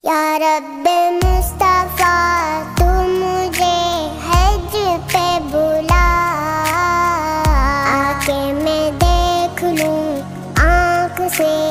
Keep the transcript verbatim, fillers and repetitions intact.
या रब्बे मुस्तफ़ा तू मुझे हज पे बुला, आके मैं देख लूं आँख से